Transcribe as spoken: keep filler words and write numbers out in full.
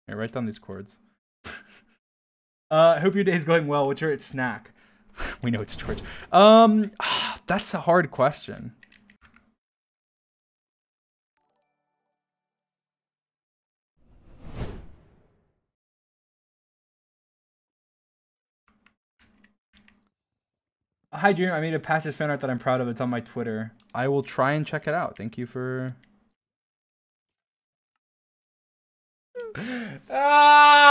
Here, write down these chords. uh, hope your day's going well. What's your snack? We know it's George. Um, that's a hard question. Hi, Junior. I made a patches fan art that I'm proud of. It's on my Twitter. I will try and check it out. Thank you for... ah!